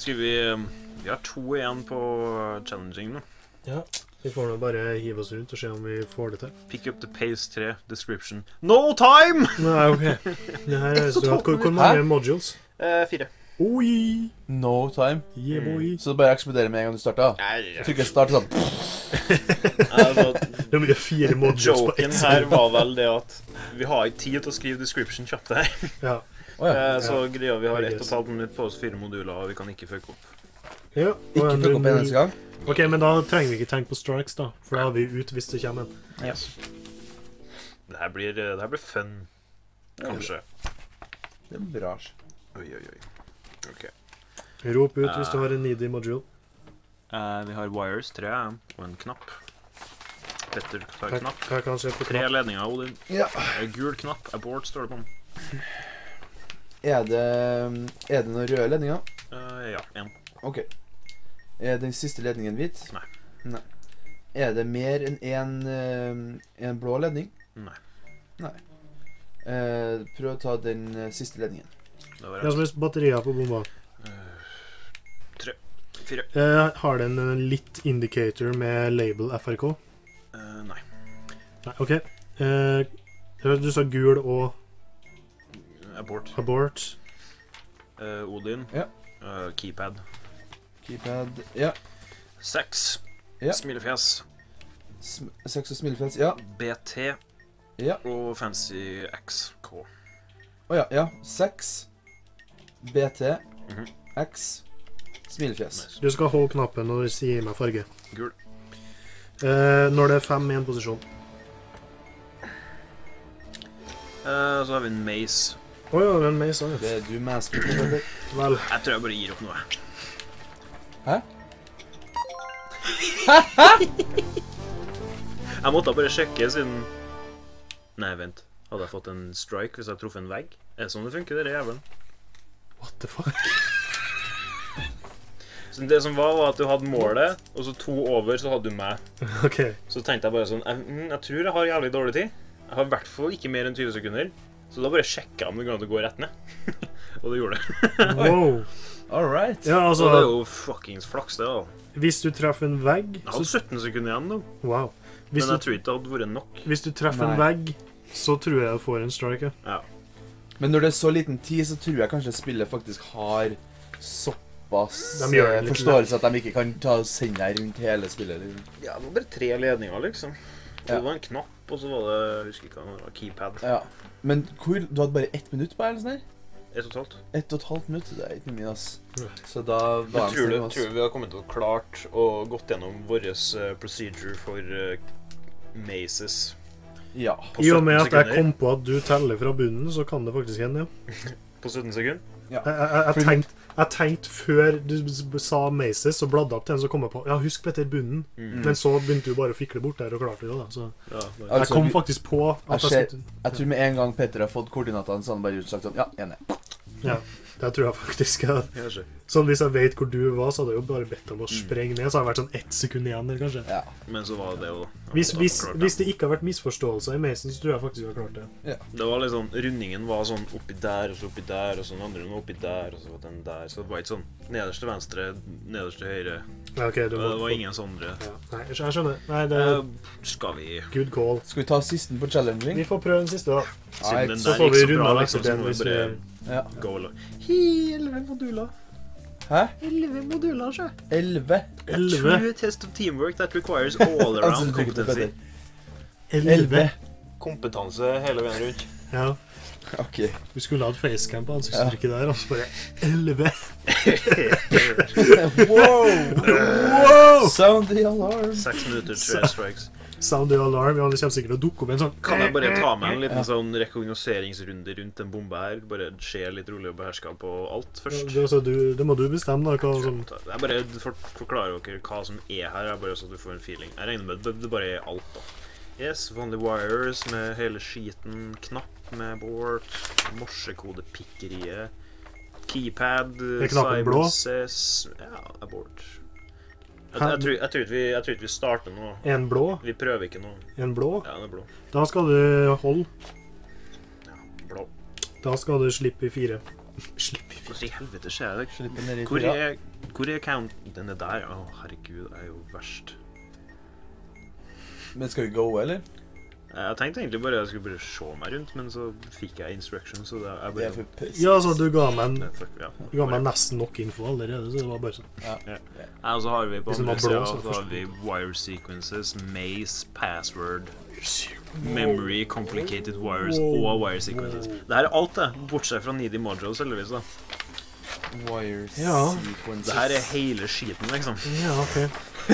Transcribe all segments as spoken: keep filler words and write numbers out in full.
Skal vi... Vi har to igjen på challenging nå. Ja, vi får nå bare hive oss rundt og se om vi får det til. Pick up the pace tre, description. No time! Nei, ok. Det her er så hvor, hvor mange modules? Eh, fire. Oi! No time. Yeah, boy. Så det bare eksploderer med en gang du starter. Jeg trykker start sånn. Altså, det blir fire modules på joken ett. her var vel det at vi har ikke tid til å skrive description kjapt her. Ja. Oh, ja. Eh, så Ja. greia vi har ett og et halvt minutt på oss fire moduler, og vi kan ikke fucke opp. Ja. Ikke og fuck opp en eneste gang. Ok, men da trenger vi ikke tenke på strikes da, for da er vi ut hvis det kommer en. Yes. Det her blir, det her blir fun, kanskje. Det er bra. Oi, oi, oi. Ok. Rop ut hvis du har en needy module. Eh, vi har wires, tre, og en knapp. Petter tar Her, knapp. her kan se på Tre knapp. ledninger, Odin. Ja. Eh, Gul knapp, abort, står det på den. Er det, er det noen røde ledninger? Eh, ja, en. Ok. Er den siste ledningen hvit? Nei. Nei. Er det mer enn en, eh, en blå ledning? Nei. Nei. Eh, prøv å ta den eh, siste ledningen. Det var Det er som er batterier på bomba. tre, fire. Eh, har den en lit indicator med label F R K? Eh, nei. Nei, ok. Eh, du sa gul og Abort. abort. Eh, Odin. Ja. Eh, keypad. Keypad. Ja. Seks. Ja. Smilefjes. Sm Seks og smilefjes. Ja. B T. Ja. Og fancy X K. Å ja. Ja. Seks. B T. Mhm. X. Smilefjes. Nice. Du skal holde knappen og si meg farge. Gul. Eh, når det er fem i en posisjon. Eh, så har vi en maze. Åja, det er en maze også. Det er du master på, Petter. Vel, Jeg tror jeg bare gir opp noe. Hæ? Jeg måtte bare sjekke siden... Nei, vent. Hadde jeg fått en strike hvis jeg truffet en vegg? Er det sånn det funker, det jævlen? what the fuck? Så det som var, var at du hadde målet, og så to over, så hadde du meg. Ok. Så tenkte jeg bare sånn, jeg, mm, jeg tror jeg har jævlig dårlig tid. Jeg har i hvert fall ikke mer enn tyve sekunder. Så da bare sjekket jeg om det går an å gå rett ned. Og det gjorde det. Wow. All right. Ja, Så det er altså, jo fuckings flaks, det da. hvis du treffer en vegg, Jeg hadde sytten sekunder igjen nå. wow. Hvis Men jeg du, tror ikke det hadde vært nok. hvis du treffer en Nei. vegg, så tror jeg du får en strike. Ja. Men når det er så liten tid, så tror jeg kanskje spillet faktisk har såpass De gjør det eh, litt forståelse at de ikke kan ta sende deg rundt hele spillet. Eller? Ja, det var bare tre ledninger, liksom. Så Ja. det var en knapp, og så var det, jeg husker ikke hva det var, keypad. Ja. Men hvor, du hadde bare ett minutt på eller sånn her? Et og et halvt. Ett og et halvt minutt, det er ikke mye, ass. Ja. Så da Men var tror du, de tror du vi har kommet til å klart og gått gjennom vår uh, procedure for uh, mazes Ja. på I og med sytten at jeg sekunder? kom på at du teller fra bunnen, så kan det faktisk hende, ja. På sytten sekunder? ja. Jeg, jeg, jeg, Fordi- tenkte, jeg tenkte før du s- sa Maces, så bladde jeg opp til en som kom jeg på, ja, husk Petter bunnen. Mm. Men så begynte du bare å fikle bort der og klarte det da, så Ja, det jeg Altså, kom vi- faktisk på at Jeg jeg ser- skulle... Jeg tror med en gang Petter har fått koordinatene, så har han bare sagt sånn, ja, enig. Ja, det tror jeg faktisk. Ja. kanskje. Sånn, hvis jeg vet hvor du var, så hadde jeg jo bare bedt om å Mm. sprenge ned, så hadde det vært sånn ett sekund igjen, eller kanskje. Ja. Men så var det det jo da. Hvis, Ja, hvis, klart det. hvis det ikke har vært misforståelser i Mason, så tror jeg faktisk vi har klart det. Det var litt sånn, rundingen var sånn oppi der, og så oppi der, og så den andre var oppi der, og så var den der. Så det var ikke sånn nederst til venstre, nederst til høyre. Ja, ok, det Det var, var ingen sånne. Ja. Nei, jeg skj- jeg skjønner. Nei, det er Eh, skal vi... good call. Skal vi ta sisten på challenging? Vi får prøve den siste da. Siden den så der får gikk vi så runde bra, av liksom, etter så den må vi hvis bare vi... Ja. gå eller... Hi, elleve moduler. Hæ? elleve moduler, så. Elleve? Elleve. True test of teamwork that requires all around Altså, trykker på competency. Petter. Elleve. Kompetanse hele veien rundt. Ja, Ok. vi skulle ha et facecam på ansiktsuttrykket der, altså bare elleve. Wow! Wow! Sound the alarm. Seks minutter, tre strikes. Sound the alarm, ja, det kommer sikkert å dukke opp en sånn... Kan jeg bare ta meg en liten Ja. sånn rekognoseringsrunde rundt en bombe her? Bare se litt rolig og beherska på alt først. Det, altså, du, det må du bestemme da, hva som... Jeg bare for, forklarer dere hva som er her, jeg bare så at du får en feeling. Jeg regner med det, det bare er alt da. Yes, vanlige wires med hele skiten, knapp med abort, morsekodepikkeriet, keypad, Er knappen blå? Simon ja, abort. Jeg, jeg, tror, jeg, tror ikke vi, jeg tror ikke vi starter nå. En blå, Vi prøver ikke nå. en blå. Ja, den er blå. Da skal du holde. Ja, blå. Da skal du slippe i fire. Slippe i fire. Hvordan i helvete skjer det? Slippe ned i Hvor fyra. er, hvor er count... Den er der, å herregud, det er jo verst. Men skal vi go, eller? Jeg tenkte egentlig bare jeg skulle bare se meg rundt, men så fikk jeg instructions, så det er Det bare... er for piss. Ja, altså, du ga meg, en, Nei, fuck, ja. du ga meg nesten nok info allerede, så det var bare sånn. Ja. Ja. Nei, og så har vi på Hvis den andre var blå, siden, så så har forstår vi wire sequences, maze, password, memory, complicated wires og wire sequences. Det her er alt det, bortsett fra needy modules, heldigvis da. Wire Ja. sequences. Det her er hele skiten, liksom. Ja, ok.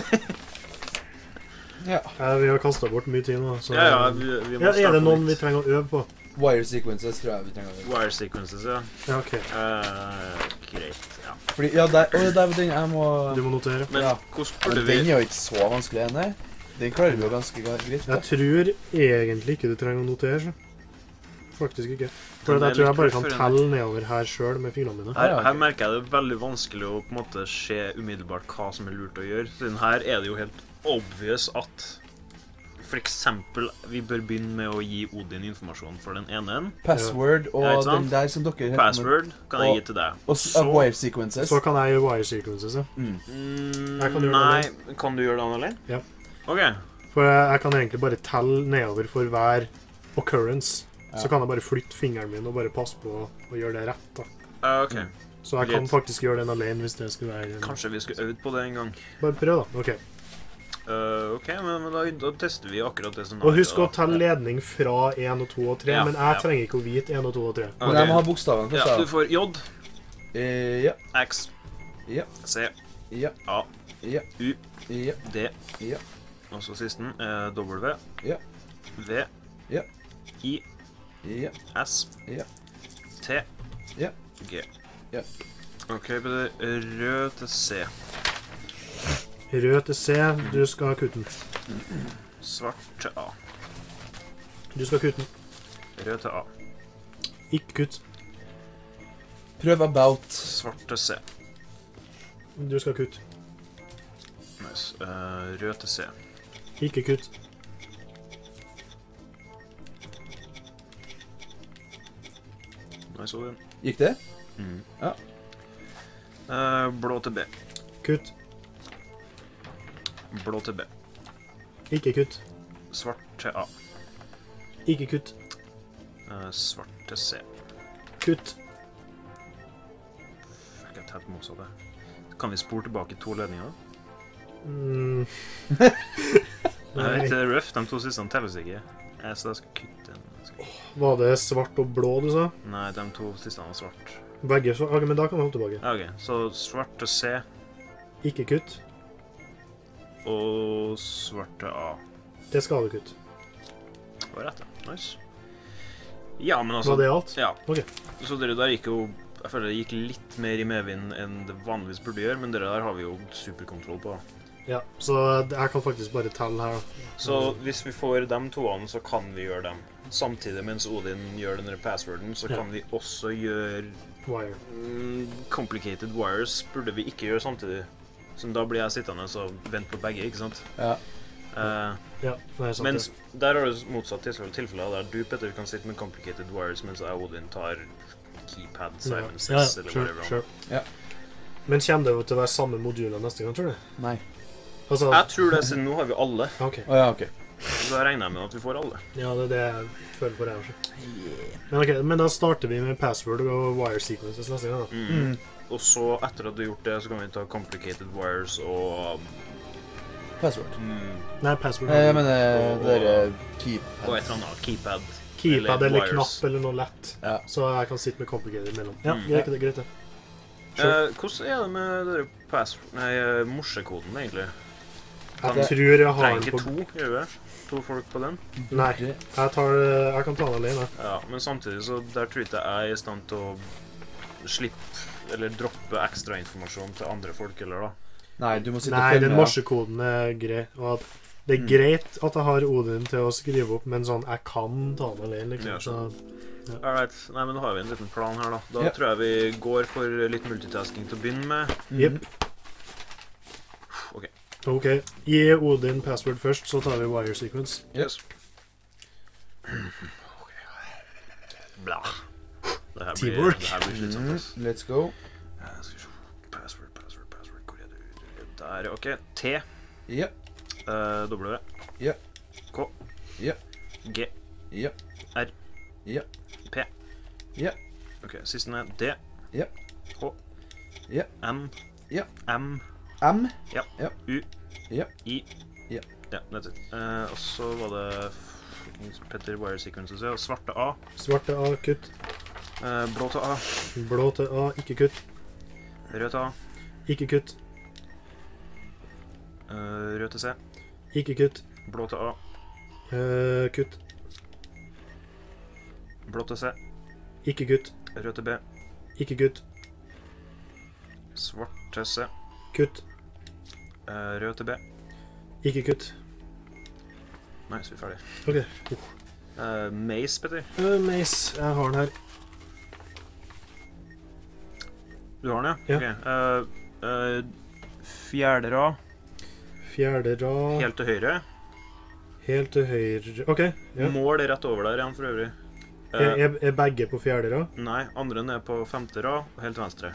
Ja. Ja, vi har kastet bort mye tid nå, så... Ja, ja, vi, vi må Ja, er starte det noen på vi litt. trenger å øve på? Wire sequences tror jeg vi trenger å gjøre. Wire sequences, ja. Ja, ok. Eh, greit, ja. Fordi, ja, der, å, der var den jeg må... Du må notere. Men Ja. hvordan Men burde den vi... er jo ikke så vanskelig ennå. Den klarer vi jo ganske greit. Jeg da. tror egentlig ikke du trenger å notere, så. Faktisk ikke. For Den er jeg tror jeg litt bare kan for en- telle nedover her selv med fingrene mine. Her, Ja, ok. her merker jeg det er veldig vanskelig å på en måte se umiddelbart hva som er lurt å gjøre. Siden her er det jo helt obvious at for eksempel vi bør begynne med å gi Odin informasjon for den ene. Password og Ja, ikke sant? den der som dere heter. Password kan jeg Og- gi til deg. Og s- uh, wire sequences. Så kan jeg gjøre wire sequences, ja. Mm. Mm, Jeg kan gjøre nei, det kan du gjøre det alene? Ja. Ok. For jeg, jeg kan egentlig bare telle nedover for hver occurrence. Ja. Så kan jeg bare flytte fingeren min og bare passe på å, å gjøre det rett, da. Uh, ok. Så jeg kan Greit. faktisk gjøre den alene hvis det skulle være... Kanskje vi skulle øvd på det en gang. Bare prøv, da. Ok. Uh, ok, men, men da, da tester vi akkurat det som Og husk å da. telle ledning fra én og to og tre, Ja, men jeg ja. trenger ikke å vite én og to og tre. Men Ok. jeg må ha bokstavene Ja, først. du da. får J, Eh, ja, X, ja, C, ja, A, ja, U, ja, D, ja, og så sisten er W, Ja. V, Ja. I, ja, S, Ja. T, Ja. G. Ja. Ok, det er rød til C, Rød til C, du skal kutte den. svart til A, Du skal kutte den. rød til A, Ikke kutt. Prøv about. svart til C, Du skal kutte. nice. Uh, rød til C, Ikke kutt. nice Odin. Gikk det? Mm. Ja. Uh, blå til B, Kutt. blå til B, Ikke kutt. svart til A, Ikke kutt. uh, svart til C. Kutt. Fikk jeg tett motsatt det. Kan vi spore tilbake to ledninger? Mm. Jeg Nei. vet, det er rough, de to siste telles ikke. Jeg, så jeg skal kutte en. Jeg skal... Var det svart og blå du sa? Nei, de to siste er svart. Begge svart? Ok, men da kan vi hoppe tilbake. Ja, ok. Så svart til C Ikke kutt. og svart til A. Det skal du kutte. Det var rett, ja. Nice. Ja, men altså... Var det alt? Ja. Ok. Så det der gikk jo... Jeg føler det gikk litt mer i medvind enn det vanligvis burde gjøre, men det der har vi jo superkontroll på. Ja, så jeg kan faktisk bare telle her. Så hvis vi får de toene, så kan vi gjøre dem. Samtidig mens Odin gjør den der passworden, så Ja. kan vi også gjøre Wire. mm, complicated wires. Burde vi ikke gjøre samtidig. Så da blir jeg sittende og vente på begge, ikke sant? Ja. Eh, Ja, det er sant. mens det. der har du motsatt tilfelle, tilfeller der du, Petter, kan sitte med complicated wires, mens jeg og Odin tar keypad, Ja, silences, ja, eller sure, whatever. sure. Ja. Men kommer det jo til å være samme moduler neste gang, tror du? Nei. Altså, Jeg tror det, siden nå har vi alle. ok. Å ja, ok. Så da regner jeg med at vi får alle. Ja, det er det jeg føler for deg også. Men ok, men da starter vi med password og wire sequences neste gang da. Mm. Mm. Og så, etter at du har gjort det, så kan vi ta complicated wires og Password. mm, Nei, password. Nei, jeg mener Og- det derre keep. og et eller annet keypad. Keypad eller, wires. knapp eller noe lett. Ja. Så jeg kan sitte med complicated imellom. Ja, Mm. greit, det, greit det. Sure. Eh, hvordan er det med det der pass... Nei, eh, morsekoden, egentlig? Jeg det- tror jeg har Trenger den ikke på... to, gjør vi det? To folk på den? Nei, jeg, tar, jeg kan ta den alene. Ja, men samtidig så der tror jeg ikke jeg er i stand til å slippe eller droppe ekstra informasjon til andre folk, eller da. Nei, du må sitte Nei, og følge den med. morsekoden er grei. Og at det er Mm. greit at jeg har Odin til å skrive opp, men sånn, jeg kan ta den alene, liksom. Ja, Så, Alright, nei, men da har vi en liten plan her, da. Da Ja. tror jeg vi går for litt multitasking til å begynne med. Mm. jepp. Ok. Ok, gi Odin password først, så tar vi wire sequence. Yes. Ok. Bla. Det her blir, Teamwork. det her blir slitsomt, Mm, ass. let's go. Jeg skal se. Password, password, password. Hvor er du? Der, ok. T. Ja, Uh, w. Ja. K. Ja. G. ja, R. Ja. P. Ja. Ok, siste ned. D. Ja. H. Ja. N. Ja. M. M. U. Ja. I. Ja. Ja, that's it. Uh, og så var det Petter Wire Sequences, ja. Svarte A. Svarte A, kutt. Uh, blå til A. Blå til A, ikke kutt. Rød til A. Ikke kutt. Uh, rød til C. Ikke kutt. Blå til A. Eh, kutt. Blå til C. Ikke kutt. Rød til B. Ikke kutt. Svart til C. Kutt. Uh, rød til B. Ikke kutt. Nei, så er vi ferdig. Ok. Uh, Mace, Petter. Uh, Mace, jeg har den her. Du har den, Ja. ja? Ok. Uh, uh, fjerde rad. Fjerde rad. Helt til høyre. Helt til høyre. Ok, ja. Mål er rett over der igjen, for øvrig. Uh, Er, er, er begge på fjerde rad? nei, andre ned på femte rad, og helt til venstre.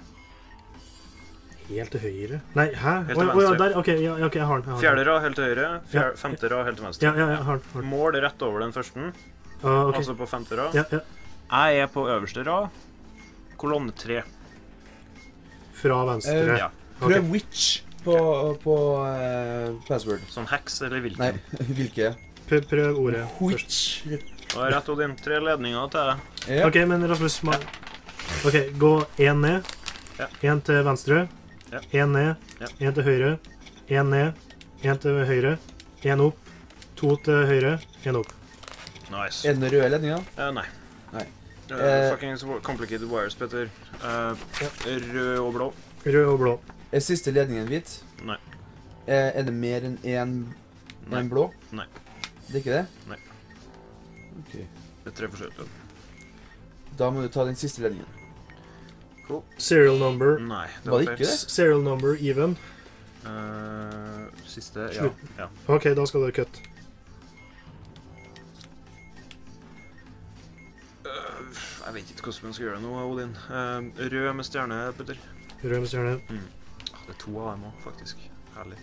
Helt til høyre? Nei, hæ? Helt til Å, å, ja, venstre. der, ok, ja, ja, ok, jeg har den. Jeg har den. Fjerde rad helt til høyre, fjerde, Ja. femte rad helt til venstre. Ja, ja, ja, jeg har den. Har den. Mål er rett over den første, Ah, ok. altså på femte rad. Ja, ja. Jeg er på øverste rad, kolonne tre. Fra venstre. Eh, Ja. Ok. Prøv Witch på, på eh, password. Sånn heks eller hvilken. Nei, hvilke? Prøv, prøv ordet først. Witch. Og rett og din tre ledninger til deg. Ja. Ok, men Rasmus, ma- ok, gå en ned, Ja. en til venstre, Ja. en ned, Ja. en til høyre, en ned, en til høyre, en opp, to til høyre, en opp. Nice. Er det den røde ledninga? Eh, nei. Nei. Uh, Eh. fucking complicated wires, Petter. Uh, rød og blå. Rød og blå. Er siste ledningen hvit? Nei. Eh, er det mer enn én Nei. blå? Nei. Det er ikke det? Nei. Ok. Det er tre forskjellige. Da må du ta den siste ledningen. Cool. Serial number, Nei, det Var var det feil. ikke det? serial number even. Eh, siste, ja. Slutt. ja. Ok, da skal du kutte. Eh, jeg vet ikke hvordan man skal gjøre det nå, Odin. Eh, rød med stjerne, Petter. Rød med stjerne. Ah, det er to av dem også, faktisk. Herlig.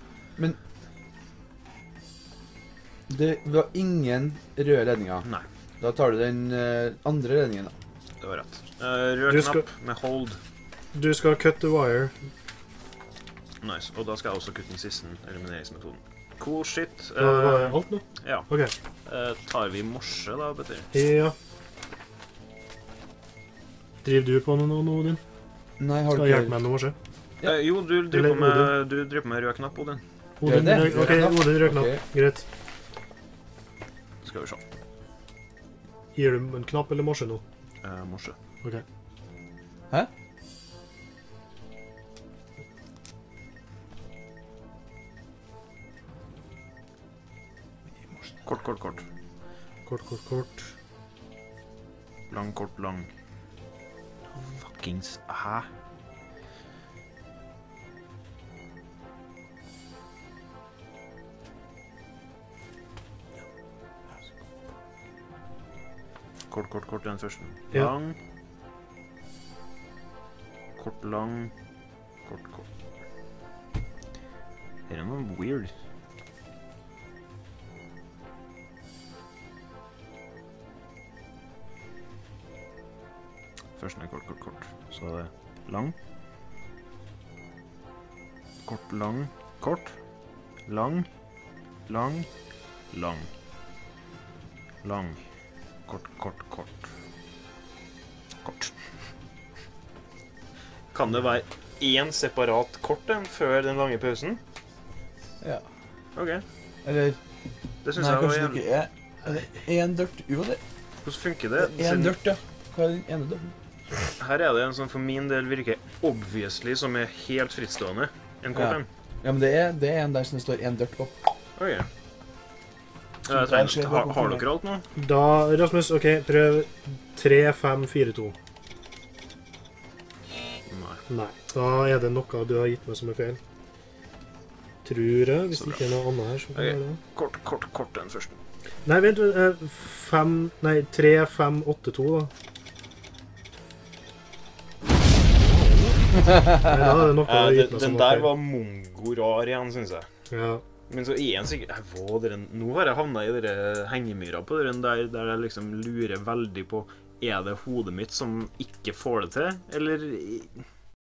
Det var ingen røde ledninger. Nei, Da tar du den eh, andre ledningen, da. det var rett. Eh, rød Du skal- knapp med hold. Du skal cut the wire. Nice. Og da skal jeg også kutte den siste elimineringsmetoden. Cool shit. Da var det Eh, alt nå. ja. Ok. Eh, tar vi morse, da, Petter? Ja. Driver du på noe nå, Odin? Nei, har Skal du jeg hjelpe meg med noe morse? Ja. Eh, jo, du driver Eller på med, du driver på med rød knapp, Odin. Odin, det? rød, ok, Rød knapp? Odin rød knapp. Ok. Greit. Skal vi se. Gir du en knapp eller morse nå? Eh, morse. Ok. Hæ? Kort, kort, kort. Kort, kort, kort. Lang, kort, lang. Fuckings hæ? Kort, kort, kort den første. Ja. Lang. Kort, lang. Kort, kort. Det er noe weird. Først er kort, kort, kort. Så er det lang. Kort, lang. Kort. Lang. Lang. Lang. Lang. Kort, kort, kort. Kort. Kan det være én separat kort en før den lange pausen? Ja. Ok, Eller det synes Nei, jeg var kanskje det jævlig. ikke er Eller én dørt. Jo, det Hvordan funker det? er én Siden dørt, ja. Hva er den ene dørten? her er det en som for min del virker obviously som er helt frittstående. En kort Ja. en. Ja, men det er, det er en der som det står én dørt på. Ok. Jeg der trenger, skjer har, det har på dere alt nå? Da, Rasmus, ok, prøv tre, fem, fire, to. Nei. Nei. Da er det noe du har gitt meg som er feil. Tror jeg, hvis Så det ikke er noe annet her som kan Ok. gjøre det. Kort, kort, kort den første. Nei, vent, eh, fem, nei, tre, fem, åtte, to da. Nei, da er det noe Eh, det den, gitt meg den som der feil. var mongo-rar igjen, synes jeg. Ja. Men så er den sikkert jeg, hva, dere, Nå har jeg havnet i dere hengemyra på den der, der jeg liksom lurer veldig på, er det hodet mitt som ikke får det til, eller